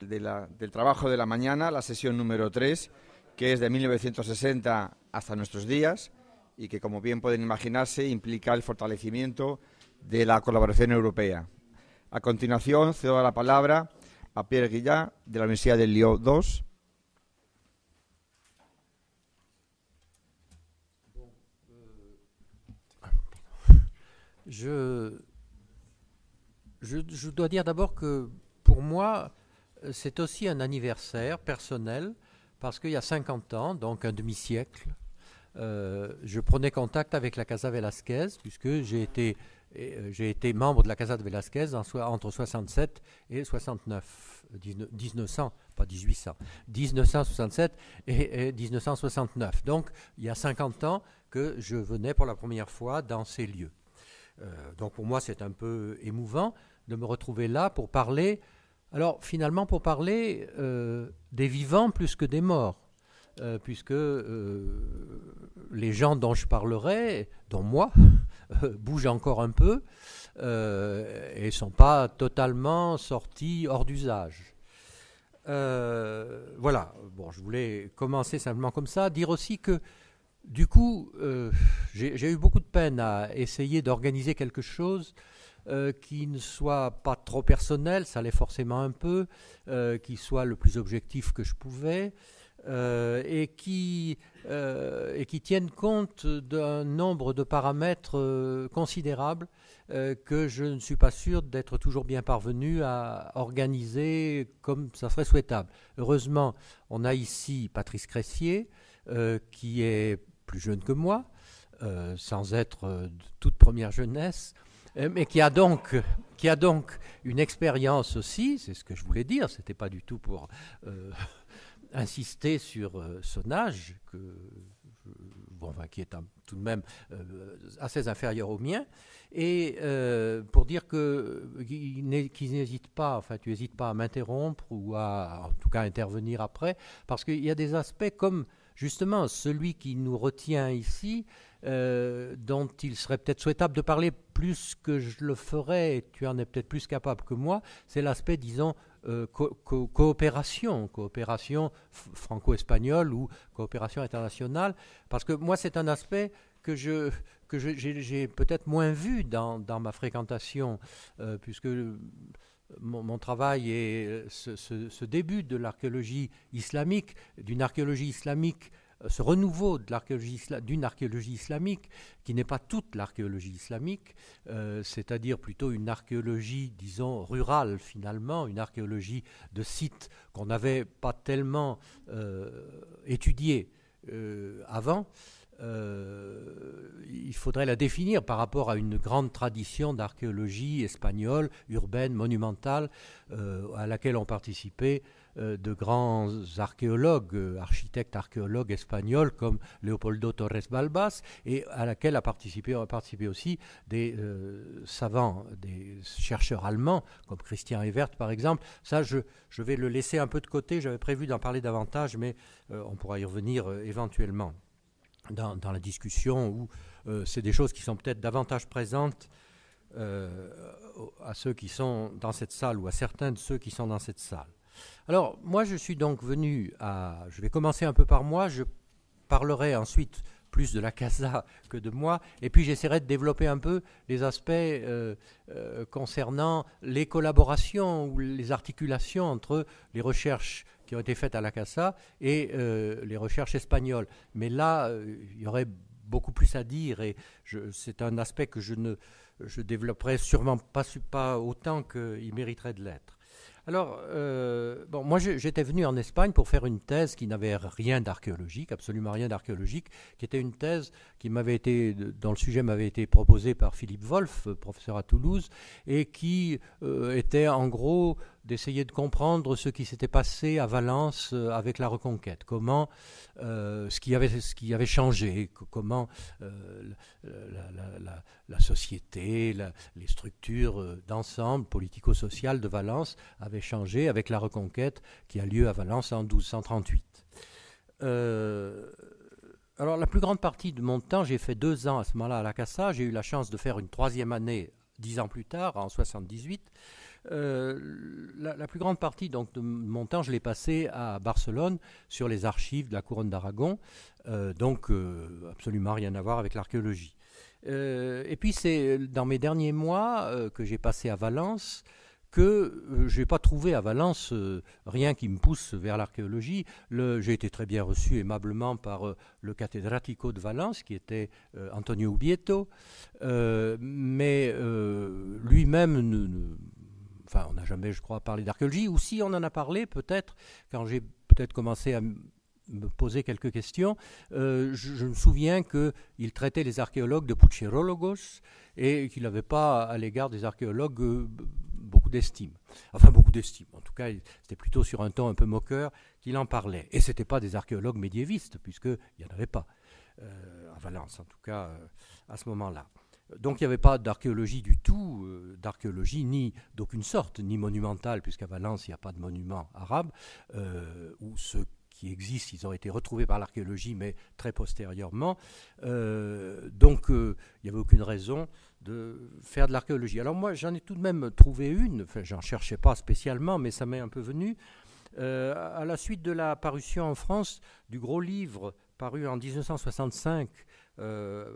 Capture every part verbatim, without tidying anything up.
de la, del trabajo de la mañana, la sesión número tres, que es de mil novecientos sesenta hasta nuestros días y que, como bien pueden imaginarse, implica el fortalecimiento de la colaboración europea. A continuación, cedo la palabra a Pierre Guillat, de la Universidad de Lyon dos. Je, je, je dois dire d'abord que pour moi, c'est aussi un anniversaire personnel, parce qu'il y a cinquante ans, donc un demi-siècle, euh, je prenais contact avec la Casa Velasquez, puisque j'ai été, euh, j'ai été membre de la Casa de Velasquez en so- entre soixante-sept et soixante-neuf, dix-neuf cents, pas dix-huit cents, dix-neuf cent soixante-sept et, et dix-neuf cent soixante-neuf. Donc, il y a cinquante ans que je venais pour la première fois dans ces lieux. Euh, donc pour moi, c'est un peu émouvant de me retrouver là pour parler, alors finalement pour parler euh, des vivants plus que des morts, euh, puisque euh, les gens dont je parlerai, dont moi, euh, bougent encore un peu euh, et ne sont pas totalement sortis hors d'usage. Euh, voilà, bon, je voulais commencer simplement comme ça, dire aussi que du coup, euh, j'ai, j'ai eu beaucoup de peine à essayer d'organiser quelque chose euh, qui ne soit pas trop personnel, ça l'est forcément un peu, euh, qui soit le plus objectif que je pouvais, euh, et, qui, euh, et qui tienne compte d'un nombre de paramètres euh, considérables euh, que je ne suis pas sûr d'être toujours bien parvenu à organiser comme ça serait souhaitable. Heureusement, on a ici Patrice Cressier, euh, qui est plus jeune que moi, euh, sans être euh, de toute première jeunesse, euh, mais qui a donc, qui a donc une expérience aussi, c'est ce que je voulais dire, c'était pas du tout pour euh, insister sur euh, son âge, que, je, bon, enfin, qui est un, tout de même euh, assez inférieur au mien, et euh, pour dire que, qu'ils, qu'ils n'hésitent pas, enfin tu n'hésites pas à m'interrompre ou à, en tout cas, intervenir après, parce qu'il y a des aspects comme justement, celui qui nous retient ici, euh, dont il serait peut-être souhaitable de parler plus que je le ferais, et tu en es peut-être plus capable que moi, c'est l'aspect, disons, euh, co- co- coopération, coopération f- franco-espagnole ou coopération internationale, parce que moi, c'est un aspect que je que je, j'ai, j'ai peut-être moins vu dans, dans ma fréquentation, euh, puisque Mon, mon travail est ce, ce, ce début de l'archéologie islamique, d'une archéologie islamique, ce renouveau de l'archéologie, d'une archéologie islamique, qui n'est pas toute l'archéologie islamique, euh, c'est-à-dire plutôt une archéologie, disons, rurale finalement, une archéologie de sites qu'on n'avait pas tellement euh, étudiés euh, avant. Euh, il faudrait la définir par rapport à une grande tradition d'archéologie espagnole, urbaine, monumentale, euh, à laquelle ont participé euh, de grands archéologues, euh, architectes archéologues espagnols comme Leopoldo Torres Balbas, et à laquelle a participé, ont participé aussi des euh, savants, des chercheurs allemands comme Christian Evert par exemple. Ça, je, je vais le laisser un peu de côté, j'avais prévu d'en parler davantage, mais euh, on pourra y revenir euh, éventuellement. Dans, dans la discussion où euh, c'est des choses qui sont peut-être davantage présentes euh, à ceux qui sont dans cette salle ou à certains de ceux qui sont dans cette salle. Alors, moi, je suis donc venu à... Je vais commencer un peu par moi, je parlerai ensuite plus de la Casa que de moi, et puis j'essaierai de développer un peu les aspects euh, euh, concernant les collaborations ou les articulations entre les recherches qui ont été faites à la Casa et euh, les recherches espagnoles. Mais là, euh, il y aurait beaucoup plus à dire et je, c'est un aspect que je ne je développerai sûrement pas, pas autant qu'il mériterait de l'être. Alors, euh, bon, moi je, j'étais venu en Espagne pour faire une thèse qui n'avait rien d'archéologique, absolument rien d'archéologique, qui était une thèse qui m'avait été, dont le sujet m'avait été proposé par Philippe Wolff, professeur à Toulouse, et qui euh, était en gros d'essayer de comprendre ce qui s'était passé à Valence avec la Reconquête, comment euh, ce qui avait ce qui avait changé, comment euh, la, la, la, la société, la, les structures d'ensemble politico-sociales de Valence avaient changé avec la Reconquête qui a lieu à Valence en douze cent trente-huit. Euh, alors la plus grande partie de mon temps, j'ai fait deux ans à ce moment-là à la Casa, j'ai eu la chance de faire une troisième année dix ans plus tard, en soixante-dix-huit, euh, la, la plus grande partie donc, de mon temps, je l'ai passé à Barcelone, sur les archives de la couronne d'Aragon, euh, donc euh, absolument rien à voir avec l'archéologie. Euh, et puis c'est dans mes derniers mois euh, que j'ai passé à Valence que euh, je n'ai pas trouvé à Valence euh, rien qui me pousse vers l'archéologie. Le, j'ai été très bien reçu aimablement par euh, le cathédratico de Valence, qui était euh, Antonio Ubieto, euh, mais euh, lui-même, ne, ne, enfin on n'a jamais, je crois, parlé d'archéologie, ou si on en a parlé peut-être, quand j'ai peut-être commencé à me poser quelques questions, euh, je, je me souviens qu'il traitait les archéologues de pucherólogos et qu'il n'avait pas à l'égard des archéologues euh, beaucoup d'estime. Enfin, beaucoup d'estime. En tout cas, c'était plutôt sur un ton un peu moqueur qu'il en parlait. Et ce n'étaient pas des archéologues médiévistes, puisqu'il n'y en avait pas euh, à Valence, en tout cas euh, à ce moment-là. Donc il n'y avait pas d'archéologie du tout, euh, d'archéologie ni d'aucune sorte, ni monumentale, puisqu'à Valence, il n'y a pas de monuments arabes, euh, ou ceux qui existent, ils ont été retrouvés par l'archéologie, mais très postérieurement. Euh, donc, euh, il n'y avait aucune raison de faire de l'archéologie. Alors moi, j'en ai tout de même trouvé une, enfin, j'en cherchais pas spécialement, mais ça m'est un peu venu, euh, à la suite de la parution en France du gros livre paru en dix-neuf cent soixante-cinq euh,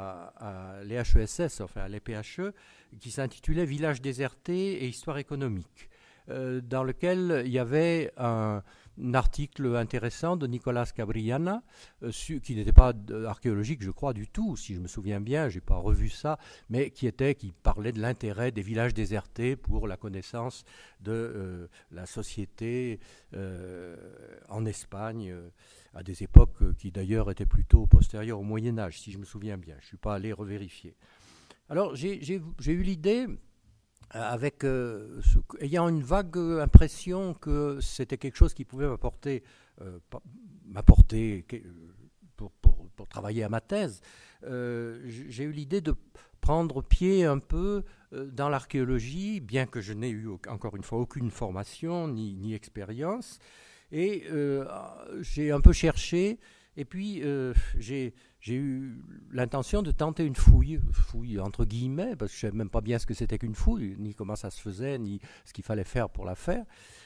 à, à l'E H E S S, enfin à l'E P H E, qui s'intitulait « Villages désertés et histoire économique », euh, dans lequel il y avait un... un article intéressant de Nicolas Cabriana, euh, su, qui n'était pas archéologique, je crois, du tout, si je me souviens bien, je n'ai pas revu ça, mais qui, était, qui parlait de l'intérêt des villages désertés pour la connaissance de euh, la société euh, en Espagne, euh, à des époques euh, qui d'ailleurs étaient plutôt postérieures au Moyen-Âge, si je me souviens bien. Je ne suis pas allé revérifier. Alors, j'ai, j'ai, j'ai eu l'idée... avec euh, ce, ayant une vague impression que c'était quelque chose qui pouvait m'apporter, euh, m'apporter pour, pour, pour travailler à ma thèse, euh, j'ai eu l'idée de prendre pied un peu euh, dans l'archéologie, bien que je n'ai eu encore une fois aucune formation ni, ni expérience, et euh, j'ai un peu cherché, et puis euh, j'ai J'ai eu l'intention de tenter une fouille, fouille entre guillemets, parce que je ne savais même pas bien ce que c'était qu'une fouille, ni comment ça se faisait, ni ce qu'il fallait faire pour la faire,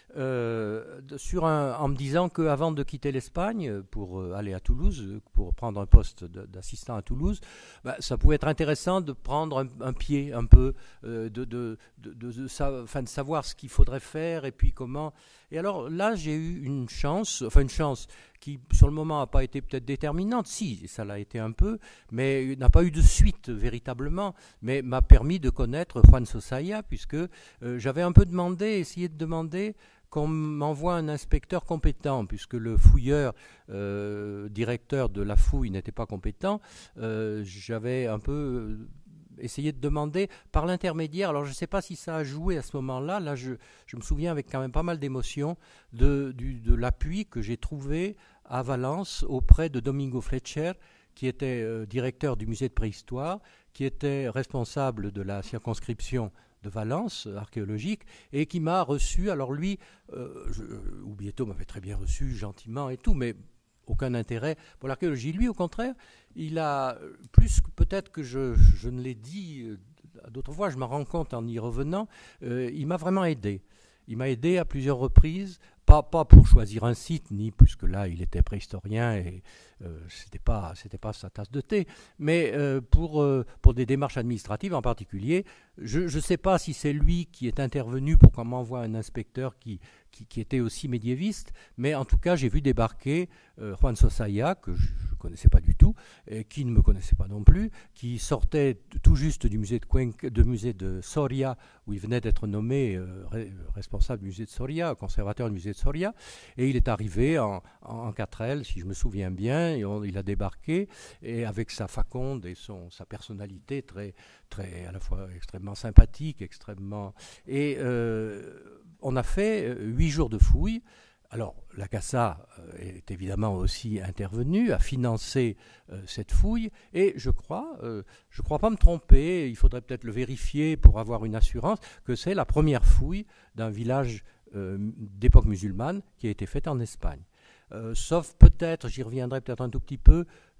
euh, sur un, en me disant qu'avant de quitter l'Espagne pour aller à Toulouse, pour prendre un poste de, d'assistant à Toulouse, bah, ça pouvait être intéressant de prendre un, un pied un peu, euh, de, de, de, de, de, sa, enfin, de savoir ce qu'il faudrait faire et puis comment. Et alors là, j'ai eu une chance, enfin une chance, qui sur le moment n'a pas été peut-être déterminante, si, ça l'a été un peu, mais n'a pas eu de suite véritablement, mais m'a permis de connaître Juan Sosaya, puisque euh, j'avais un peu demandé, essayé de demander qu'on m'envoie un inspecteur compétent, puisque le fouilleur, euh, directeur de la fouille n'était pas compétent, euh, j'avais un peu... essayer de demander par l'intermédiaire, alors je ne sais pas si ça a joué à ce moment-là, là je, je me souviens avec quand même pas mal d'émotion de, du, de l'appui que j'ai trouvé à Valence auprès de Domingo Fletcher, qui était euh, directeur du musée de préhistoire, qui était responsable de la circonscription de Valence, euh, archéologique, et qui m'a reçu, alors lui, euh, je, Ubieto m'avait très bien reçu, gentiment et tout, mais aucun intérêt pour l'archéologie. Lui, au contraire, il a, plus que peut-être que je, je ne l'ai dit d'autres fois, je m'en rends compte en y revenant, euh, il m'a vraiment aidé. Il m'a aidé à plusieurs reprises, pas, pas pour choisir un site, ni puisque là, il était préhistorien et euh, c'était pas, c'était pas sa tasse de thé, mais euh, pour, euh, pour des démarches administratives en particulier. Je ne sais pas si c'est lui qui est intervenu pour qu'on m'envoie un inspecteur qui, qui, qui était aussi médiéviste, mais en tout cas, j'ai vu débarquer euh, Juan Sosaya, que je ne connaissais pas du tout, et qui ne me connaissait pas non plus, qui sortait tout juste du musée de, Cuenca, de, musée de Soria, où il venait d'être nommé euh, responsable du musée de Soria, conservateur du musée de Soria, et il est arrivé en, en quatre L, si je me souviens bien, et on, il a débarqué, et avec sa faconde et son, sa personnalité très, très, à la fois extrêmement sympathique, extrêmement... Et euh, on a fait huit jours de fouilles. Alors, la CASA est évidemment aussi intervenue, a financé euh, cette fouille, et je crois, euh, je ne crois pas me tromper, il faudrait peut-être le vérifier pour avoir une assurance, que c'est la première fouille d'un village euh, d'époque musulmane qui a été faite en Espagne. Euh, sauf peut-être, j'y reviendrai peut-être un tout petit peu,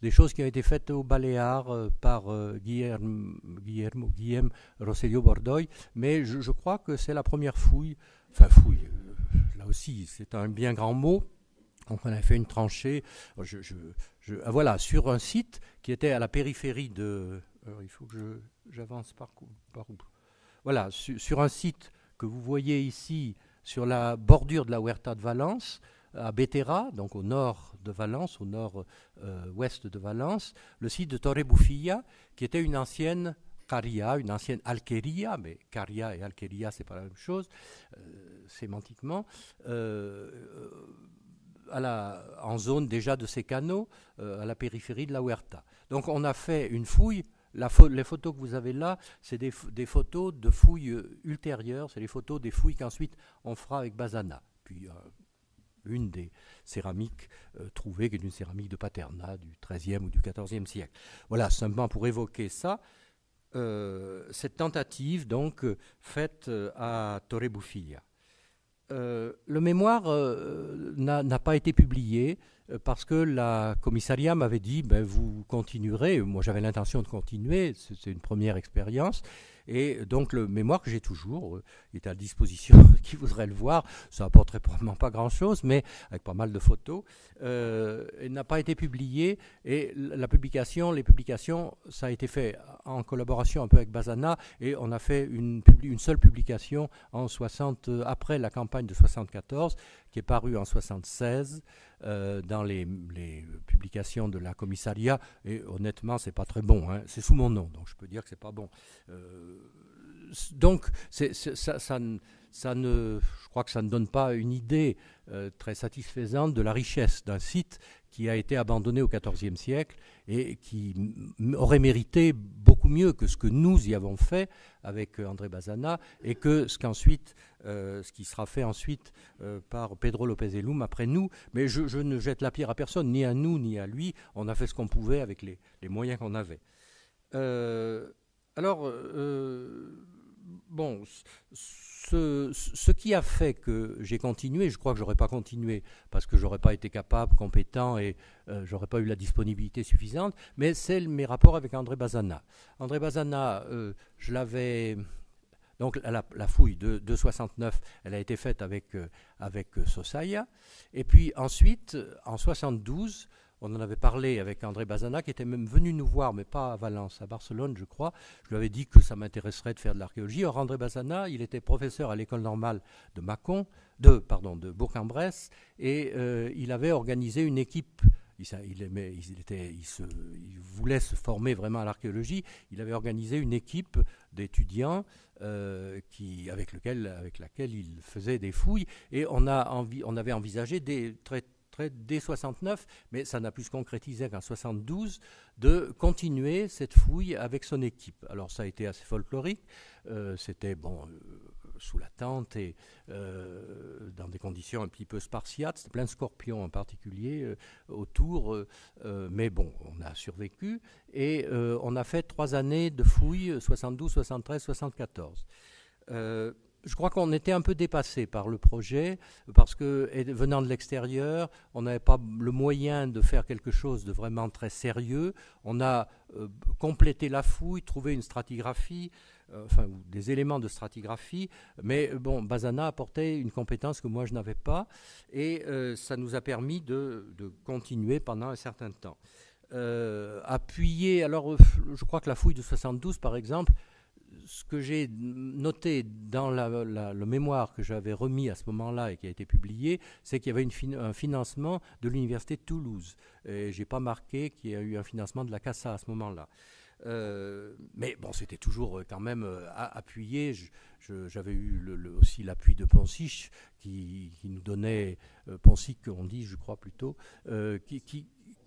des choses qui ont été faites aux Baléares euh, par euh, Guillermo, Guillermo, Guillaume Rosselló Bordoy, mais je, je crois que c'est la première fouille, enfin fouille, euh, là aussi c'est un bien grand mot. Donc on a fait une tranchée, je, je, je, ah, voilà, sur un site qui était à la périphérie de... Alors il faut que je, j'avance par, par où Voilà, su, sur un site que vous voyez ici, sur la bordure de la Huerta de Valence, à Bétera, donc au nord de Valence, au nord-ouest euh, de Valence, le site de Torrebufilla, qui était une ancienne Caria, une ancienne alqueria, mais Caria et alqueria, c'est pas la même chose, euh, sémantiquement, euh, à la, en zone déjà de ces canaux, euh, à la périphérie de la Huerta. Donc on a fait une fouille. La fo- les photos que vous avez là, c'est des, f- des photos de fouilles euh, ultérieures, c'est les photos des fouilles qu'ensuite on fera avec Bazana. Puis euh, une des céramiques euh, trouvées, qui est une céramique de Paterna du treizième ou du quatorzième siècle. Voilà, simplement pour évoquer ça, euh, cette tentative donc euh, faite euh, à Torrebufilla. Euh, le mémoire euh, n'a, n'a pas été publié euh, parce que la commissariat m'avait dit ben, vous continuerez. Moi j'avais l'intention de continuer, c'est, c'est une première expérience. Et donc le mémoire que j'ai toujours euh, est à disposition qui voudrait le voir. Ça apporterait probablement pas grand-chose, mais avec pas mal de photos. Euh, il n'a pas été publié et la publication, les publications, ça a été fait en collaboration un peu avec Bazana et on a fait une, une seule publication en soixante, après la campagne de soixante-quatorze qui est parue en soixante-seize euh, dans les, les publications de la commissariat et honnêtement c'est pas très bon, hein. C'est sous mon nom donc je peux dire que c'est pas bon. Euh, donc c'est, c'est, ça, ça, ça ne, je crois que ça ne donne pas une idée euh, très satisfaisante de la richesse d'un site qui a été abandonné au quatorzième siècle et qui m- aurait mérité beaucoup mieux que ce que nous y avons fait avec André Bazana et que ce qu'ensuite, euh, ce qui sera fait ensuite euh, par Pedro López Elum après nous. Mais je, je ne jette la pierre à personne, ni à nous ni à lui. On a fait ce qu'on pouvait avec les, les moyens qu'on avait. Euh, alors, euh, bon, ce, ce qui a fait que j'ai continué, je crois que je n'aurais pas continué parce que je n'aurais pas été capable, compétent et euh, je n'aurais pas eu la disponibilité suffisante, mais c'est mes rapports avec André Bazana. André Bazana, euh, je l'avais... Donc la, la fouille de, de soixante-neuf, elle a été faite avec, euh, avec euh, Sosaya. Et puis ensuite, en soixante-douze, on en avait parlé avec André Bazana, qui était même venu nous voir, mais pas à Valence, à Barcelone, je crois. Je lui avais dit que ça m'intéresserait de faire de l'archéologie. Or, André Bazana, il était professeur à l'école normale de Mâcon, de, pardon, de Bourg-en-Bresse, et euh, il avait organisé une équipe. Il, il, aimait, il, était, il, se, il voulait se former vraiment à l'archéologie. Il avait organisé une équipe d'étudiants euh, qui, avec, lequel, avec laquelle il faisait des fouilles. Et on, a envi, on avait envisagé des très dès soixante-neuf, mais ça n'a pu se concrétiser qu'en soixante-douze, de continuer cette fouille avec son équipe. Alors ça a été assez folklorique, euh, c'était bon, euh, sous la tente et euh, dans des conditions un petit peu spartiates, c'était plein de scorpions en particulier euh, autour, euh, euh, mais bon, on a survécu et euh, on a fait trois années de fouilles, soixante-douze, soixante-treize, soixante-quatorze. Euh, Je crois qu'on était un peu dépassé par le projet parce que, venant de l'extérieur, on n'avait pas le moyen de faire quelque chose de vraiment très sérieux. On a euh, complété la fouille, trouvé une stratigraphie, euh, enfin des éléments de stratigraphie, mais bon, Bazana apportait une compétence que moi je n'avais pas et euh, ça nous a permis de, de continuer pendant un certain temps. Euh, appuyer, alors je crois que la fouille de soixante-douze, par exemple, ce que j'ai noté dans la, la, le mémoire que j'avais remis à ce moment-là et qui a été publié, c'est qu'il y avait une fin, un financement de l'université de Toulouse. Et je n'ai pas marqué qu'il y a eu un financement de la CASA à ce moment-là. Euh, mais bon, c'était toujours quand même euh, appuyé. Je, je, j'avais eu le, le, aussi l'appui de Poncic qui, qui nous donnait, euh, Poncic on dit, je crois plutôt, euh, qui... qui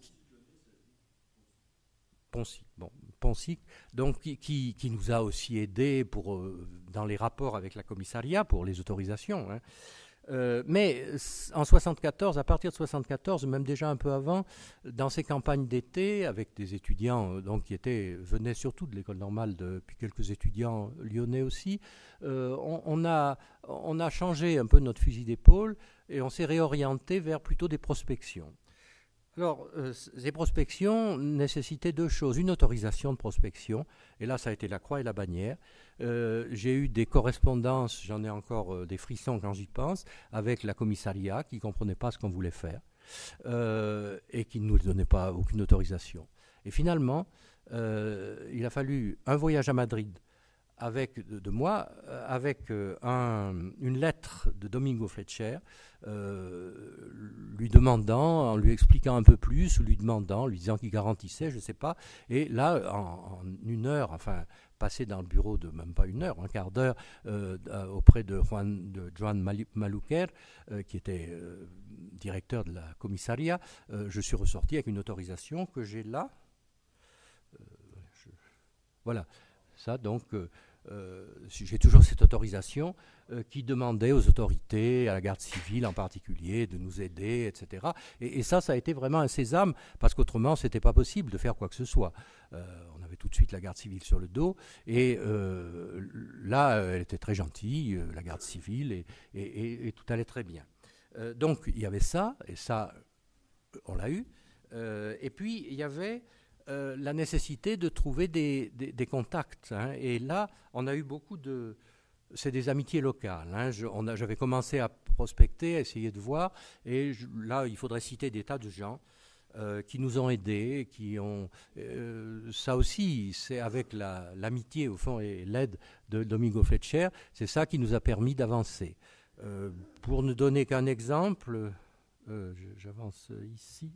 Poncic, bon, Poncic, donc qui, qui, qui nous a aussi aidés pour, euh, dans les rapports avec la commissariat pour les autorisations. Hein. Euh, mais en soixante-quatorze, à partir de soixante-quatorze, même déjà un peu avant, dans ces campagnes d'été, avec des étudiants donc, qui étaient, venaient surtout de l'école normale, de, puis quelques étudiants lyonnais aussi, euh, on, on, a, on a changé un peu notre fusil d'épaule et on s'est réorienté vers plutôt des prospections. Alors, euh, ces prospections nécessitaient deux choses. Une autorisation de prospection, et là, ça a été la croix et la bannière. Euh, j'ai eu des correspondances, j'en ai encore euh, des frissons quand j'y pense, avec la commissariat qui ne comprenait pas ce qu'on voulait faire euh, et qui ne nous donnait pas aucune autorisation. Et finalement, euh, il a fallu un voyage à Madrid avec, de, de moi, euh, avec euh, un, une lettre de Domingo Fletcher, euh, lui demandant, en lui expliquant un peu plus, ou lui demandant, lui disant qu'il garantissait, je ne sais pas. Et là, en, en une heure, enfin, passé dans le bureau de même pas une heure, un quart d'heure, euh, auprès de Juan, de Joan Maluquer, euh, qui était euh, directeur de la commissariat, euh, je suis ressorti avec une autorisation que j'ai là. Euh, je, voilà. Ça, donc, euh, euh, j'ai toujours cette autorisation euh, qui demandait aux autorités, à la garde civile en particulier, de nous aider, et cetera. Et, et ça, ça a été vraiment un sésame, parce qu'autrement, ce n'était pas possible de faire quoi que ce soit. Euh, on avait tout de suite la garde civile sur le dos, et euh, là, elle était très gentille, la garde civile, et, et, et, et tout allait très bien. Euh, donc, il y avait ça, et ça, on l'a eu. Euh, et puis, il y avait... Euh, la nécessité de trouver des, des, des contacts. Hein. Et là, on a eu beaucoup de... C'est des amitiés locales. Hein. Je, on a, j'avais commencé à prospecter, à essayer de voir. Et je, là, il faudrait citer des tas de gens euh, qui nous ont aidés, qui ont... Euh, ça aussi, c'est avec la, l'amitié, au fond, et l'aide de Domingo Fletcher, c'est ça qui nous a permis d'avancer. Euh, pour ne donner qu'un exemple, euh, j'avance ici...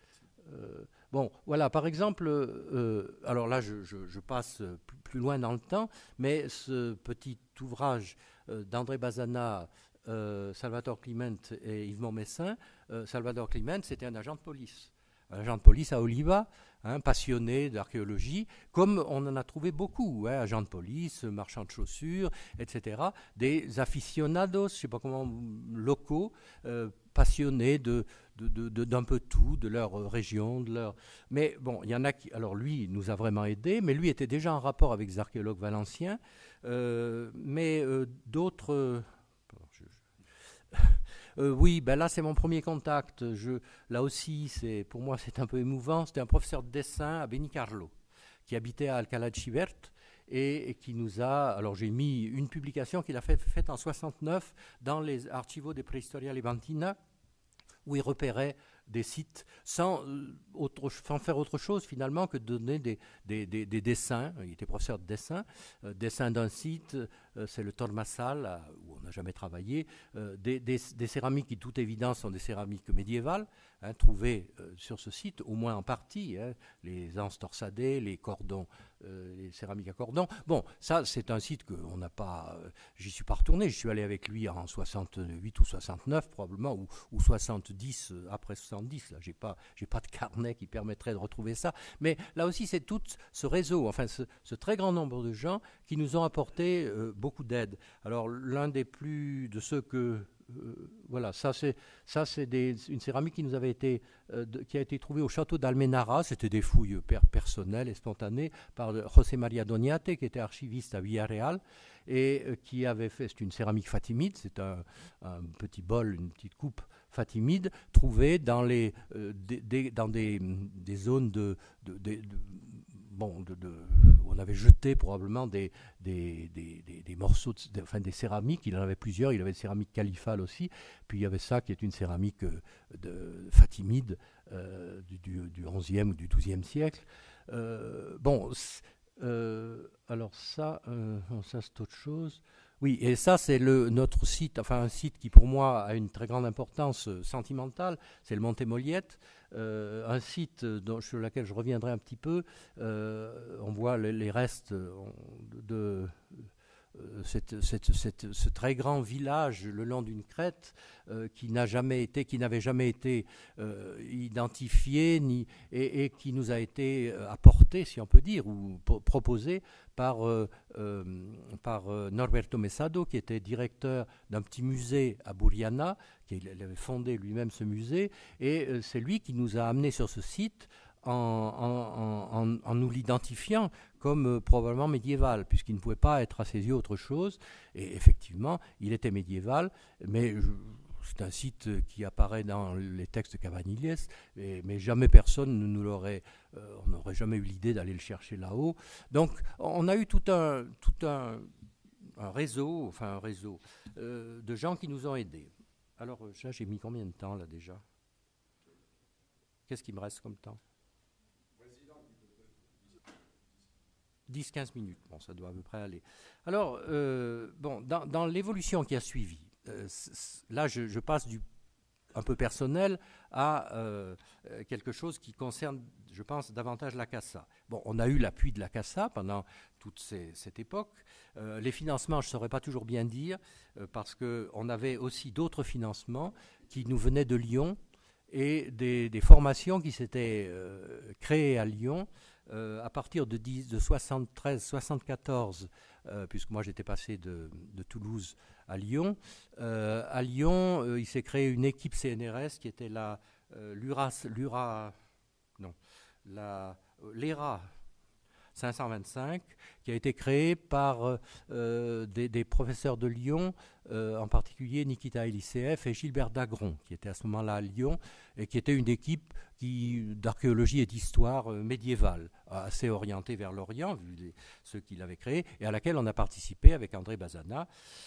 Euh, bon, voilà, par exemple, euh, alors là, je, je, je passe plus, plus loin dans le temps, mais ce petit ouvrage euh, d'André Bazana, euh, Salvatore Clement et Yves Montmessin, euh, Salvatore Clement, c'était un agent de police. Un agent de police à Oliva, hein, passionné d'archéologie, comme on en a trouvé beaucoup, hein, agents de police, marchands de chaussures, et cetera. Des aficionados, je ne sais pas comment, locaux, euh, passionnés de, de, de, de, d'un peu tout, de leur région, de leur... Mais bon, il y en a qui... Alors lui, il nous a vraiment aidés, mais lui était déjà en rapport avec les archéologues valenciens, euh, mais euh, d'autres... Euh, je, je... Euh, oui, ben là c'est mon premier contact. Je, là aussi, c'est, pour moi c'est un peu émouvant. C'était un professeur de dessin à Benicarlo, qui habitait à Alcalá de Xivert et, et qui nous a... Alors j'ai mis une publication qu'il a faite fait en soixante-neuf dans les Archivos de Prehistoria Levantina, où il repérait des sites sans, euh, autre, sans faire autre chose finalement que de donner des, des, des, des dessins. Il était professeur de dessin. Euh, dessin d'un site, euh, c'est le Tormasal, euh, où on n'a jamais travaillé. Euh, des, des, des céramiques qui, de toute évidence, sont des céramiques médiévales, hein, trouvées euh, sur ce site, au moins en partie. Hein, les anses torsadées, les cordons, euh, les céramiques à cordons. Bon, ça, c'est un site que on n'a pas... Euh, j'y suis pas retourné. Je suis allé avec lui en soixante-huit ou soixante-neuf, probablement, ou, ou soixante-dix, euh, après soixante-dix. Là, j'ai pas, j'ai pas de carnet qui permettrait de retrouver ça. Mais là aussi, c'est tout ce réseau, enfin, ce, ce très grand nombre de gens qui nous ont apporté euh, beaucoup d'aide. Alors, l'un des plus de ceux que Euh, voilà, ça c'est, ça c'est des, une céramique qui nous avait été, euh, de, qui a été trouvée au château d'Almenara. C'était des fouilles per, personnelles et spontanées par José María Doñate, qui était archiviste à Villarreal et euh, qui avait fait, c'est une céramique fatimide, c'est un, un petit bol, une petite coupe fatimide trouvée dans les, euh, des, des, dans des, des zones de, de, de, de Bon, de, de, on avait jeté probablement des, des, des, des, des morceaux, de, de, enfin des céramiques. Il en avait plusieurs. Il avait une céramique califale aussi. Puis il y avait ça qui est une céramique de, fatimide euh, du, du, du onzième ou du douzième siècle. Euh, bon, euh, alors ça, euh, ça c'est autre chose. Oui, et ça c'est le, notre site, enfin un site qui pour moi a une très grande importance sentimentale, c'est le Monte Moliette. Euh, un site dont, sur lequel je reviendrai un petit peu. Euh, on voit les, les restes de, de euh, cette, cette, cette, ce très grand village le long d'une crête euh, qui n'a jamais été, qui n'avait jamais été euh, identifié ni, et, et qui nous a été apporté, si on peut dire, ou p- proposé par, euh, euh, par euh, Norberto Mesado, qui était directeur d'un petit musée à Buriana, qui il avait fondé lui-même ce musée, et euh, c'est lui qui nous a amenés sur ce site en, en, en, en nous l'identifiant comme euh, probablement médiéval, puisqu'il ne pouvait pas être à ses yeux autre chose, et effectivement, il était médiéval, mais je, c'est un site qui apparaît dans les textes de Cabanilles, mais, mais jamais personne ne nous l'aurait, euh, on n'aurait jamais eu l'idée d'aller le chercher là-haut. Donc on a eu tout un, tout un, un réseau, enfin un réseau euh, de gens qui nous ont aidés. Alors là, j'ai mis combien de temps là déjà? Qu'est-ce qui me reste comme temps? dix à quinze minutes, bon, ça doit à peu près aller. Alors, euh, bon, dans, dans l'évolution qui a suivi, euh, là, je, je passe du un peu personnel à euh, quelque chose qui concerne, je pense, davantage la CASA. Bon, on a eu l'appui de la CASA pendant toute ces, cette époque. Euh, les financements, je ne saurais pas toujours bien dire, euh, parce qu'on avait aussi d'autres financements qui nous venaient de Lyon et des, des formations qui s'étaient euh, créées à Lyon. Euh, à partir de, de soixante-treize soixante-quatorze, euh, puisque moi j'étais passé de, de Toulouse à Lyon, euh, à Lyon, euh, il s'est créé une équipe C N R S qui était la euh, l'Ura, l'Ura, non, la l'E R A cinq cent vingt-cinq, qui a été créée par euh, des, des professeurs de Lyon, euh, en particulier Nikita Eliseev et Gilbert Dagron, qui étaient à ce moment-là à Lyon, et qui était une équipe qui, d'archéologie et d'histoire euh, médiévale, assez orientée vers l'Orient, vu les, ceux qui l'avaient créée, et à laquelle on a participé avec André Bazana.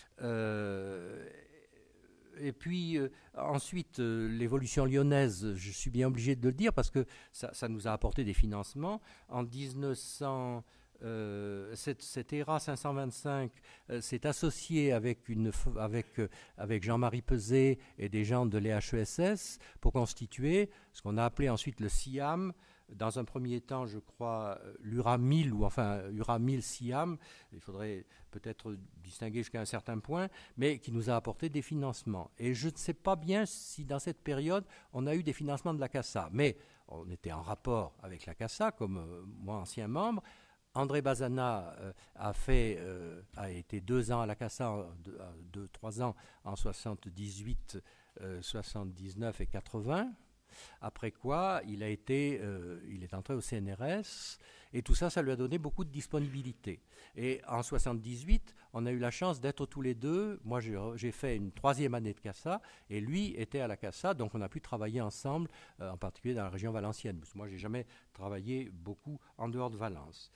Euh, Et puis euh, ensuite, euh, l'évolution lyonnaise, je suis bien obligé de le dire parce que ça, ça nous a apporté des financements. En dix-neuf cents, euh, cette, cette E R A cinq cent vingt-cinq euh, s'est associée avec, une, avec, euh, avec Jean-Marie Peset et des gens de l'E H E S S pour constituer ce qu'on a appelé ensuite le SIAM. Dans un premier temps, je crois, l'Ura mille, ou enfin Ura mille SIAM, il faudrait peut-être distinguer jusqu'à un certain point, mais qui nous a apporté des financements. Et je ne sais pas bien si dans cette période, on a eu des financements de la CASA, mais on était en rapport avec la CASA, comme euh, moi, ancien membre. André Bazana euh, a, fait, euh, a été deux ans à la CASA, deux, deux trois ans en soixante-dix-huit, euh, soixante-dix-neuf et quatre-vingts. Après quoi, il, a été, euh, il est entré au C N R S et tout ça, ça lui a donné beaucoup de disponibilité. Et en soixante-dix-huit, on a eu la chance d'être tous les deux. Moi, j'ai, j'ai fait une troisième année de CASA et lui était à la CASA, donc on a pu travailler ensemble, euh, en particulier dans la région valencienne. Parce que moi, j'ai jamais travaillé beaucoup en dehors de Valence.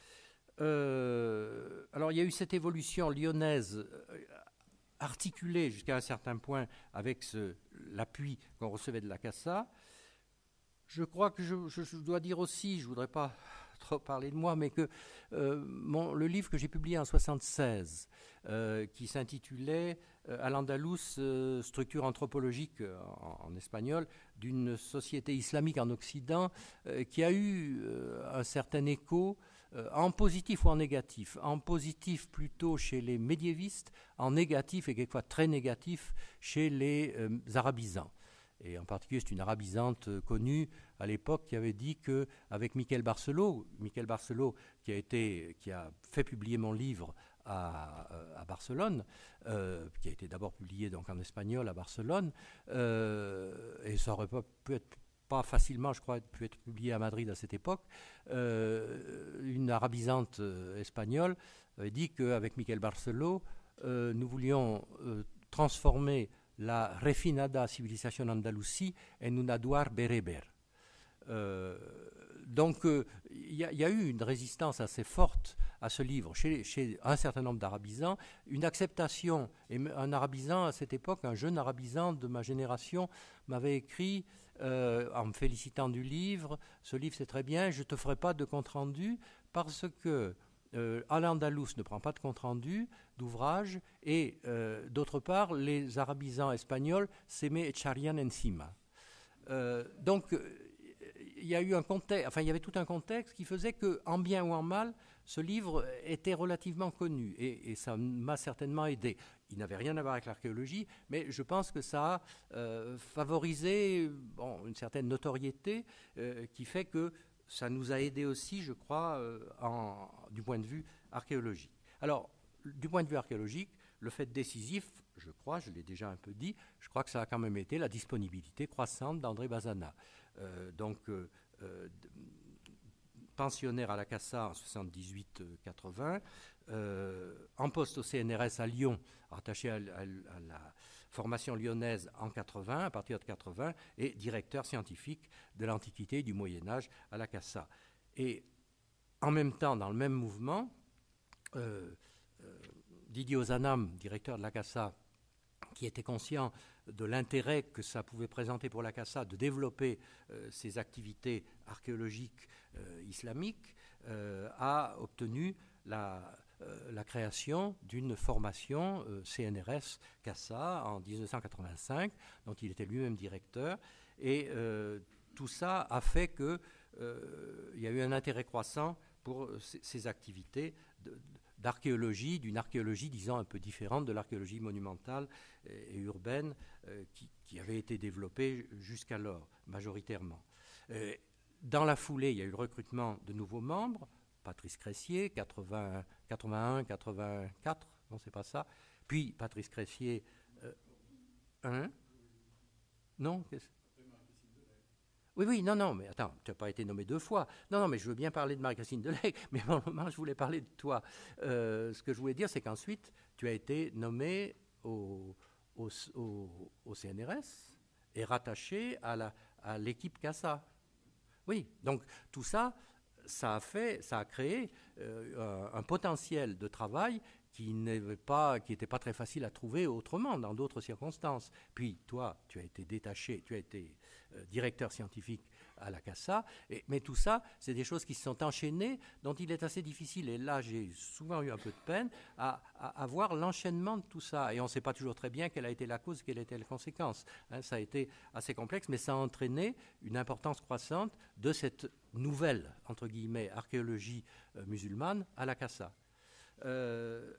Euh, alors, il y a eu cette évolution lyonnaise euh, articulée jusqu'à un certain point avec ce, l'appui qu'on recevait de la CASA. Je crois que je, je, je dois dire aussi, je ne voudrais pas trop parler de moi, mais que euh, mon, le livre que j'ai publié en soixante-seize, euh, qui s'intitulait euh, Al-Andalus, euh, structure anthropologique euh, en, en espagnol, d'une société islamique en Occident, euh, qui a eu euh, un certain écho, euh, en positif ou en négatif. En positif plutôt chez les médiévistes, en négatif et quelquefois très négatif chez les euh, arabisants. Et en particulier, c'est une arabisante connue à l'époque qui avait dit qu'avec Michael Barcelot, Michael Barcelot qui a, été, qui a fait publier mon livre à, à Barcelone, euh, qui a été d'abord publié donc en espagnol à Barcelone, euh, et ça aurait pas pu être pas facilement, je crois, pu être publié à Madrid à cette époque, euh, une arabisante euh, espagnole avait dit qu'avec Michael Barcelot, euh, nous voulions euh, transformer la refinada civilisation andalousie en un aduar bereber. Euh, donc il euh, y, y a eu une résistance assez forte à ce livre chez, chez un certain nombre d'arabisants, une acceptation. Et un arabisant à cette époque, un jeune arabisant de ma génération, m'avait écrit euh, en me félicitant du livre, ce livre c'est très bien, je ne te ferai pas de compte-rendu parce que Euh, Al-Andalus ne prend pas de compte-rendu d'ouvrage et euh, d'autre part les arabisants espagnols se me echarían encima. Euh, donc il y a eu un contexte, enfin il y avait tout un contexte qui faisait que, en bien ou en mal, ce livre était relativement connu et, et ça m'a certainement aidé. Il n'avait rien à voir avec l'archéologie, mais je pense que ça a euh, favorisé bon, une certaine notoriété euh, qui fait que ça nous a aidé aussi, je crois, euh, en, du point de vue archéologique. Alors, du point de vue archéologique, le fait décisif, je crois, je l'ai déjà un peu dit, je crois que ça a quand même été la disponibilité croissante d'André Bazana. Euh, donc, euh, euh, pensionnaire à la CASA en soixante-dix-huit quatre-vingts, euh, en poste au C N R S à Lyon, rattaché à, à, à, la, formation lyonnaise en quatre-vingts, à partir de quatre-vingts, et directeur scientifique de l'Antiquité et du Moyen-Âge à la CASA. Et en même temps, dans le même mouvement, euh, euh, Didier Ozanam, directeur de la CASA, qui était conscient de l'intérêt que ça pouvait présenter pour la CASA de développer euh, ses activités archéologiques euh, islamiques, euh, a obtenu la, euh, la création d'une formation euh, C N R S CASA en dix-neuf cent quatre-vingt-cinq, dont il était lui-même directeur. Et euh, tout ça a fait qu'il euh, y a eu un intérêt croissant pour ces, ces activités de, d'archéologie, d'une archéologie, disons, un peu différente de l'archéologie monumentale et, et urbaine euh, qui, qui avait été développée jusqu'alors, majoritairement. Euh, dans la foulée, il y a eu le recrutement de nouveaux membres, Patrice Cressier, quatre-vingts, quatre-vingt-un, quatre-vingt-quatre, non, c'est pas ça, puis Patrice Cressier, euh, hein Non qu'est-ce... Oui, oui, non, non, mais attends, tu n'as pas été nommé deux fois. Non, non, mais je veux bien parler de Marie-Christine Delègue, mais pour le moment, je voulais parler de toi. Euh, ce que je voulais dire, c'est qu'ensuite, tu as été nommé au, au, au, au C N R S et rattaché à, la, à l'équipe CASA. Oui, donc tout ça, ça a fait, ça a créé euh, un, un potentiel de travail qui n'était pas, qui n'était pas très facile à trouver autrement, dans d'autres circonstances. Puis toi, tu as été détaché, tu as été euh, directeur scientifique à la CASA, et, mais tout ça, c'est des choses qui se sont enchaînées, dont il est assez difficile, et là j'ai souvent eu un peu de peine, à, à, à voir l'enchaînement de tout ça. Et on ne sait pas toujours très bien quelle a été la cause, quelle était la conséquence. Hein, ça a été assez complexe, mais ça a entraîné une importance croissante de cette nouvelle, entre guillemets, archéologie euh, musulmane à la CASA. Euh,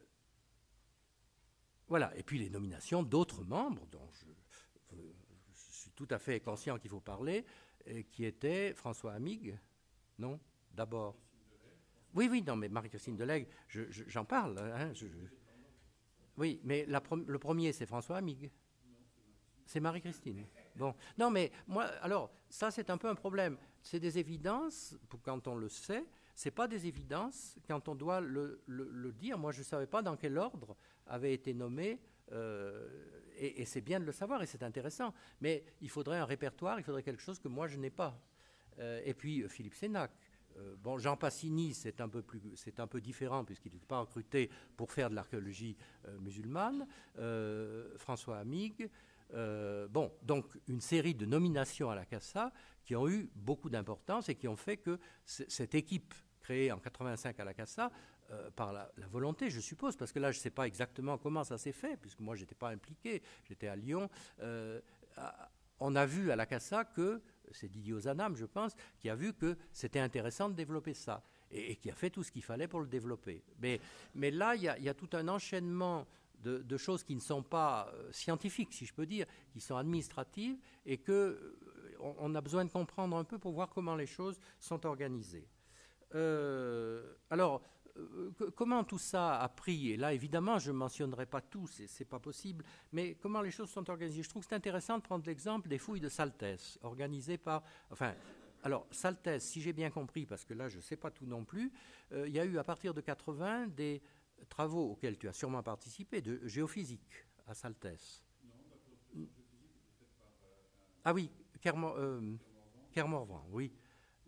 voilà, et puis les nominations d'autres membres dont je, je suis tout à fait conscient qu'il faut parler, et qui étaient François Amigues, non, d'abord. Oui, oui, non, mais Marie-Christine Delègue, je, je, j'en parle. Hein, je, je... Oui, mais la, le premier, c'est François Amigues. C'est Marie-Christine. Bon, non, mais moi, alors, ça, c'est un peu un problème. C'est des évidences, quand on le sait, c'est pas des évidences quand on doit le, le, le dire. Moi, je ne savais pas dans quel ordre avait été nommé, euh, et, et c'est bien de le savoir, et c'est intéressant. Mais il faudrait un répertoire, il faudrait quelque chose que moi, je n'ai pas. Euh, et puis, Philippe Sénac. Euh, bon, Jean Passini, c'est un peu, plus, c'est un peu différent, puisqu'il n'était pas recruté pour faire de l'archéologie euh, musulmane. Euh, François Amigues. Euh, bon, donc une série de nominations à la CASA qui ont eu beaucoup d'importance et qui ont fait que c- cette équipe créée en quatre-vingt-cinq à la CASA, euh, par la, la volonté, je suppose, parce que là, je ne sais pas exactement comment ça s'est fait, puisque moi, je n'étais pas impliqué, j'étais à Lyon. Euh, à, on a vu à la CASA que, c'est Didier Ozanam, je pense, qui a vu que c'était intéressant de développer ça, et, et qui a fait tout ce qu'il fallait pour le développer. Mais, mais là, il y, y a tout un enchaînement De, de choses qui ne sont pas euh, scientifiques, si je peux dire, qui sont administratives, et qu'on euh, on a besoin de comprendre un peu pour voir comment les choses sont organisées. Euh, alors, euh, que, comment tout ça a pris, et là, évidemment, je ne mentionnerai pas tout, c'est, c'est pas possible, mais comment les choses sont organisées. Je trouve que c'est intéressant de prendre l'exemple des fouilles de Saltès, organisées par... Enfin, alors, Saltès, si j'ai bien compris, parce que là, je ne sais pas tout non plus, euh, il y a eu, à partir de quatre-vingts, des travaux auxquels tu as sûrement participé, de géophysique à Saltès. Non, la production géophysique était faite par... Euh, ah oui, Kermorvan, euh, oui.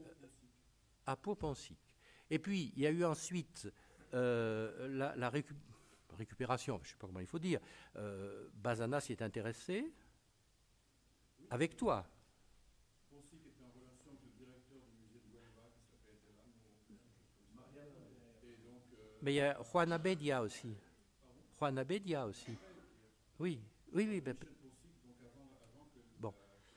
À Pau-Ponsic. Et puis, il y a eu ensuite euh, la, la récup récupération, je ne sais pas comment il faut dire, euh, Bazana s'y est intéressé, oui, avec toi. Ponsic était en relation avec le directeur du musée de Huelva, qui s'appelle Mariana. Mais il y a Juan Abedia aussi. Pardon? Juan Abedia aussi. Oui, oui, oui. Ben... Bon.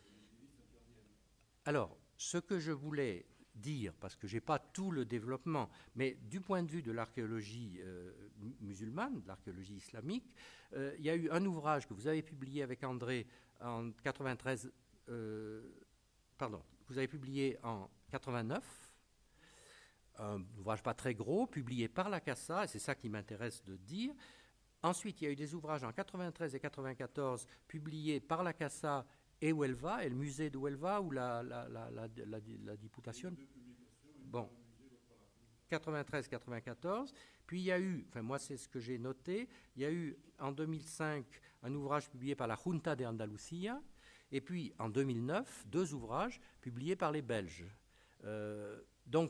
Alors, ce que je voulais dire, parce que je n'ai pas tout le développement, mais du point de vue de l'archéologie euh, musulmane, de l'archéologie islamique, euh, il y a eu un ouvrage que vous avez publié avec André en quatre-vingt-treize, euh, pardon, que vous avez publié en quatre-vingt-neuf, un ouvrage pas très gros, publié par la CASA, et c'est ça qui m'intéresse de dire. Ensuite, il y a eu des ouvrages en quatre-vingt-treize et quatre-vingt-quatorze, publiés par la CASA et Huelva, et le musée de Huelva, ou la, la, la, la, la, la Diputation. Bon. quatre-vingt-treize quatre-vingt-quatorze. Puis il y a eu, enfin moi c'est ce que j'ai noté, il y a eu en deux mille cinq un ouvrage publié par la Junta de Andalucía, et puis en deux mille neuf, deux ouvrages publiés par les Belges. Euh, donc,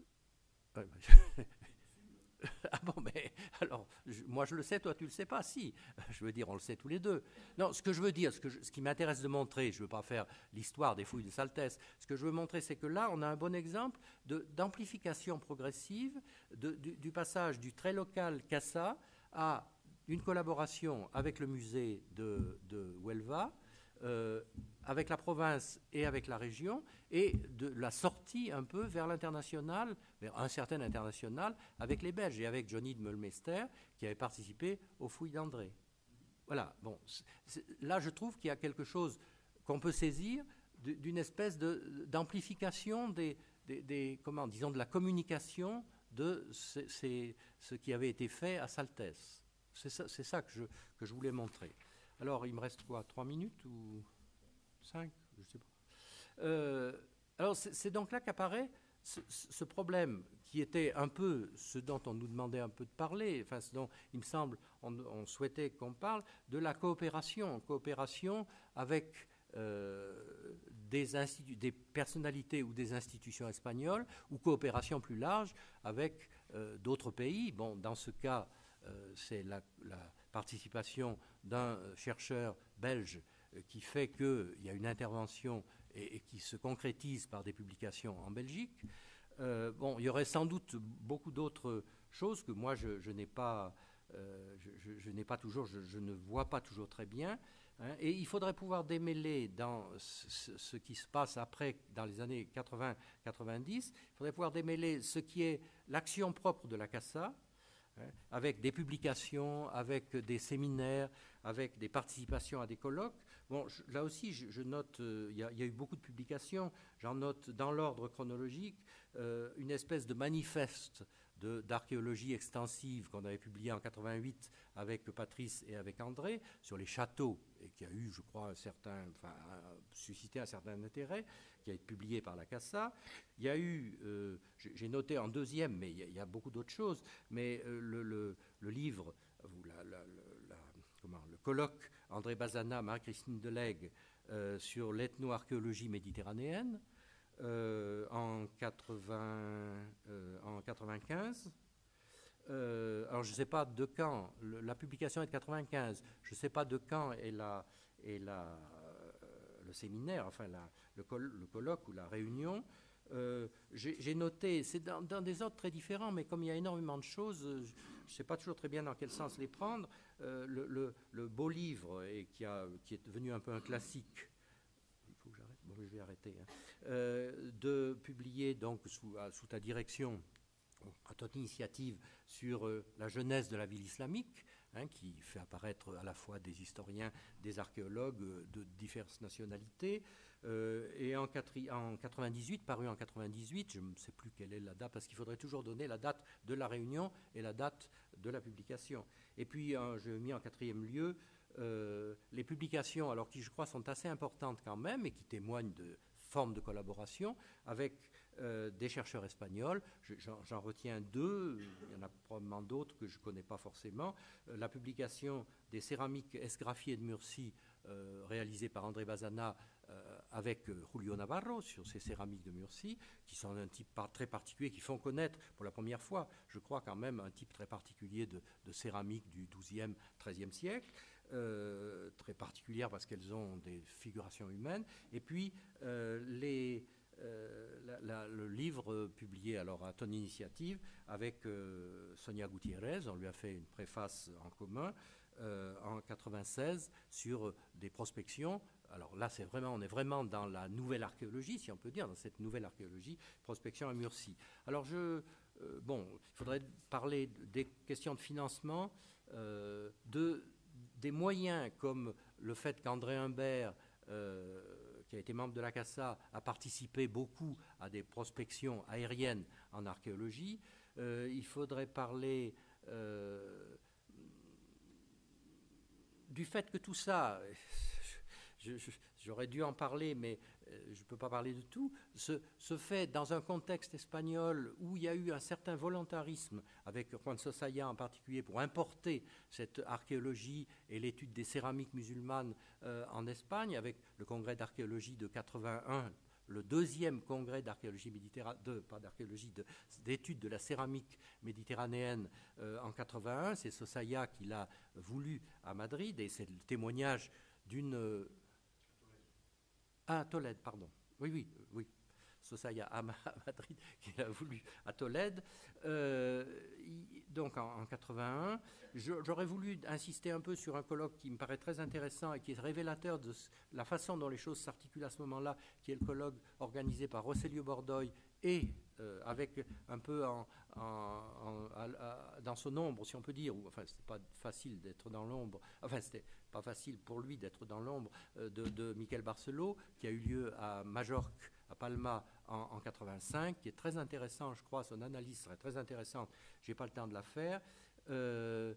ah bon, mais alors, je, moi je le sais, toi tu le sais pas, si. Je veux dire, on le sait tous les deux. Non, ce que je veux dire, ce, que je, ce qui m'intéresse de montrer, je ne veux pas faire l'histoire des fouilles de Saltès, ce que je veux montrer, c'est que là, on a un bon exemple de, d'amplification progressive de, du, du passage du très local Cassa à une collaboration avec le musée de, de Huelva, euh, avec la province et avec la région, et de la sortie un peu vers l'international, vers un certain international, avec les Belges et avec Johnny de Meulmester, qui avait participé aux fouilles d'André. Voilà, bon, c'est, c'est, là je trouve qu'il y a quelque chose qu'on peut saisir d'une espèce de, d'amplification des, des, des, comment, disons, de la communication de ces, ces, ce qui avait été fait à Saltès. C'est ça, c'est ça que, je, que je voulais montrer. Alors, il me reste quoi, trois minutes ou cinq? Je ne sais pas. Euh, alors, c'est, c'est donc là qu'apparaît ce, ce problème qui était un peu ce dont on nous demandait un peu de parler, enfin, ce dont, il me semble, on, on souhaitait qu'on parle, de la coopération, coopération avec euh, des, institu- des personnalités ou des institutions espagnoles, ou coopération plus large avec euh, d'autres pays. Bon, dans ce cas, euh, c'est la, la participation d'un chercheur belge euh, qui fait qu'il y a une intervention et, et qui se concrétise par des publications en Belgique. Euh, bon, il y aurait sans doute beaucoup d'autres choses que moi je, je n'ai pas, euh, je, je, je n'ai pas toujours, je, je ne vois pas toujours très bien. Hein, et il faudrait pouvoir démêler dans ce, ce qui se passe après, dans les années quatre-vingts quatre-vingt-dix, il faudrait pouvoir démêler ce qui est l'action propre de la Cassa, avec des publications, avec des séminaires, avec des participations à des colloques. Bon, je, là aussi, je, je note, euh, il y, y a eu beaucoup de publications, j'en note dans l'ordre chronologique, euh, une espèce de manifeste de, d'archéologie extensive qu'on avait publié en quatre-vingt-huit avec Patrice et avec André, sur les châteaux, et qui a eu, je crois, un certain, enfin, suscité un certain intérêt, qui a été publié par la Cassa. Il y a eu, euh, j'ai noté en deuxième, mais il y a, il y a beaucoup d'autres choses, mais euh, le, le, le livre, la, la, la, comment, le colloque André Bazana, Marie-Christine Delègue euh, sur l'ethno-archéologie méditerranéenne euh, en, quatre-vingts, euh, en quatre-vingt-quinze. Euh, alors je ne sais pas de quand, le, la publication est de quatre-vingt-quinze, je ne sais pas de quand est, la, est la, euh, le séminaire, enfin la, le, col, le colloque ou la réunion. Euh, j'ai, j'ai noté, c'est dans, dans des ordres très différents, mais comme il y a énormément de choses, je ne sais pas toujours très bien dans quel sens les prendre. Euh, le, le, le beau livre, et qui, a, qui est devenu un peu un classique, il faut que j'arrête, bon, je vais arrêter, hein, euh, de publier donc sous, à, sous ta direction, à ton initiative, sur euh, la jeunesse de la ville islamique, hein, qui fait apparaître à la fois des historiens, des archéologues euh, de diverses nationalités. Euh, et en, en quatre-vingt-dix-huit, paru en quatre-vingt-dix-huit, je ne sais plus quelle est la date, parce qu'il faudrait toujours donner la date de la réunion et la date de la publication. Et puis, euh, je mis en quatrième lieu euh, les publications, alors qui, je crois, sont assez importantes quand même, et qui témoignent de formes de collaboration avec euh, des chercheurs espagnols. Je, j'en, j'en retiens deux, il y en a probablement d'autres que je ne connais pas forcément. Euh, la publication des céramiques esgraffiées de Murcie, euh, réalisée par André Bazana, Euh, avec euh, Julio Navarro sur ces céramiques de Murcie, qui sont un type par, très particulier, qui font connaître pour la première fois, je crois quand même, un type très particulier de, de céramique du douzième, treizième siècle, euh, très particulière parce qu'elles ont des figurations humaines. Et puis, euh, les, euh, la, la, le livre publié alors à ton initiative avec euh, Sonia Gutiérrez, on lui a fait une préface en commun, euh, en quatre-vingt-seize, sur des prospections. Alors là, c'est vraiment, on est vraiment dans la nouvelle archéologie, si on peut dire, dans cette nouvelle archéologie, prospection à Murcie. Alors, je, euh, bon, il faudrait parler des questions de financement, euh, de, des moyens comme le fait qu'André Humbert, euh, qui a été membre de la Cassa, a participé beaucoup à des prospections aériennes en archéologie. Euh, il faudrait parler euh, du fait que tout ça... j'aurais dû en parler, mais je ne peux pas parler de tout, se, se fait dans un contexte espagnol où il y a eu un certain volontarisme, avec Juan Sosaya en particulier, pour importer cette archéologie et l'étude des céramiques musulmanes euh, en Espagne, avec le congrès d'archéologie de quatre-vingt-un, le deuxième congrès d'archéologie méditerranéenne, de, pas d'archéologie, de, d'étude de la céramique méditerranéenne euh, en quatre-vingt-un. C'est Sosaya qui l'a voulu à Madrid, et c'est le témoignage d'une... Ah, Tolède, pardon. Oui, oui, oui. Sosaya à Madrid, qui l'a voulu à Tolède. Euh, donc en, en quatre-vingt-un, j'aurais voulu insister un peu sur un colloque qui me paraît très intéressant et qui est révélateur de la façon dont les choses s'articulent à ce moment-là, qui est le colloque organisé par Rossellio Bordoy et euh, avec un peu en, en, en, à, à, dans son ombre, si on peut dire, ou, enfin, c'était pas facile d'être dans l'ombre, enfin, c'était pas facile pour lui d'être dans l'ombre euh, de, de Miquel Barceló, qui a eu lieu à Majorque, à Palma, en, en quatre-vingt-cinq, qui est très intéressant, je crois, son analyse serait très intéressante, j'ai pas le temps de la faire. Euh,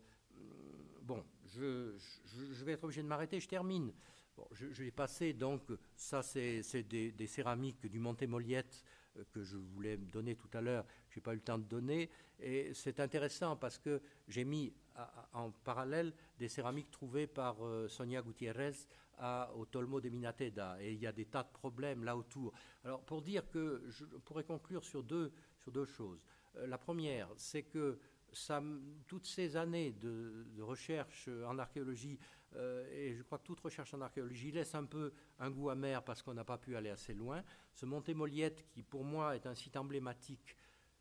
bon, je, je, je vais être obligé de m'arrêter, je termine. Bon, je, je vais passer, donc, ça c'est des, des céramiques du Monte Moliette que je voulais me donner tout à l'heure, je n'ai pas eu le temps de donner, et c'est intéressant parce que j'ai mis à, à, en parallèle des céramiques trouvées par euh, Sonia Gutiérrez à, au Tolmo de Minateda, et il y a des tas de problèmes là autour. Alors, pour dire que je pourrais conclure sur deux, sur deux choses. Euh, la première, c'est que Ça, toutes ces années de, de recherche en archéologie, euh, et je crois que toute recherche en archéologie laisse un peu un goût amer parce qu'on n'a pas pu aller assez loin. Ce Monte Moliette, qui pour moi est un site emblématique,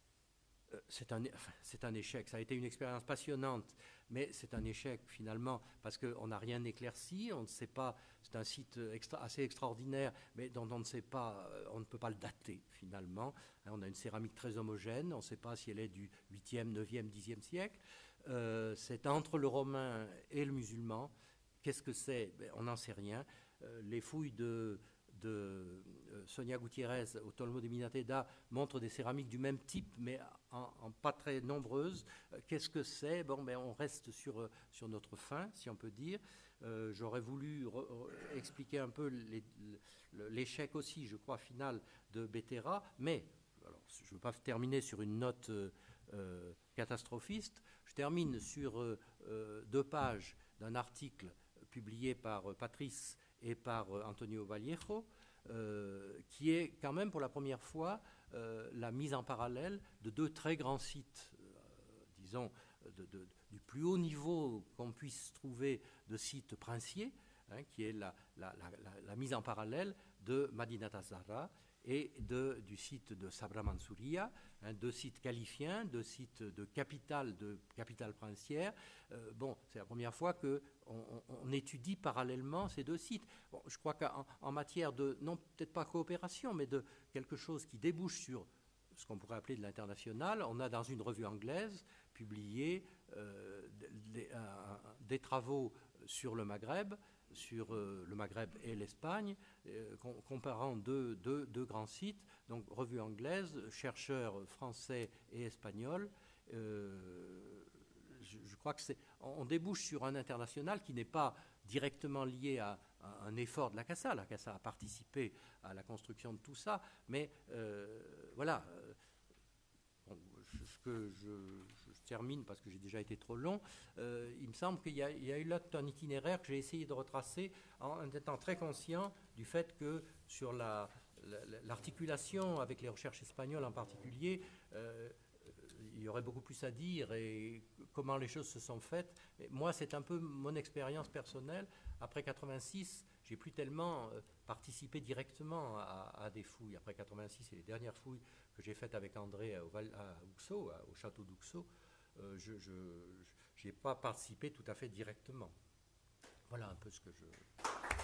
euh, c'est un, enfin, c'est un échec. Ça a été une expérience passionnante, mais c'est un échec finalement parce qu'on n'a rien éclairci, on ne sait pas, c'est un site extra, assez extraordinaire, mais dont on ne sait pas, on ne peut pas le dater finalement. On a une céramique très homogène, on ne sait pas si elle est du huitième, neuvième, dixième siècle. Euh, c'est entre le romain et le musulman. Qu'est-ce que c'est? On n'en sait rien. Euh, les fouilles de, de euh, Sonia Gutiérrez au Tolmo de Minateda montrent des céramiques du même type, mais en, en pas très nombreuses. Euh, Qu'est-ce que c'est? Bon, ben, on reste sur, sur notre faim, si on peut dire. Euh, J'aurais voulu re, re, expliquer un peu l'échec aussi, je crois, final de Bétera, mais alors, je ne veux pas terminer sur une note euh, euh, catastrophiste. Je termine sur euh, euh, deux pages d'un article publié par euh, Patrice et par euh, Antonio Vallejo, euh, qui est quand même pour la première fois euh, la mise en parallèle de deux très grands sites, euh, disons, de, de, du plus haut niveau qu'on puisse trouver de sites princiers, hein, qui est la, la, la, la mise en parallèle de Madinat az-Zahra et de, du site de Sabra Mansouriya, hein, deux sites qualifiens, deux sites de capitale, de capitale princière. Euh, bon, c'est la première fois qu'on on, on étudie parallèlement ces deux sites. Bon, je crois qu'en en matière de, non peut-être pas coopération, mais de quelque chose qui débouche sur ce qu'on pourrait appeler de l'international, on a dans une revue anglaise publié euh, des, euh, des travaux sur le Maghreb, sur euh, le Maghreb et l'Espagne, euh, comparant deux, deux, deux grands sites, donc revue anglaise, chercheurs français et espagnols. Euh, je, je crois que c'est, on débouche sur un international qui n'est pas directement lié à, à un effort de la CASA. La CASA a participé à la construction de tout ça, mais euh, voilà. Bon, ce que je, je termine parce que j'ai déjà été trop long. Euh, il me semble qu'il y, y a eu là un itinéraire que j'ai essayé de retracer en étant très conscient du fait que sur la, la, l'articulation avec les recherches espagnoles en particulier, euh, il y aurait beaucoup plus à dire et comment les choses se sont faites. Mais moi, c'est un peu mon expérience personnelle. Après quatre-vingt-six, j'ai plus tellement participé directement à, à des fouilles. Après quatre-vingt-six, c'est les dernières fouilles que j'ai faites avec André au Val, à Uxo, au château d'Uxo. Euh, je n'ai pas participé tout à fait directement. Voilà un peu ce que je...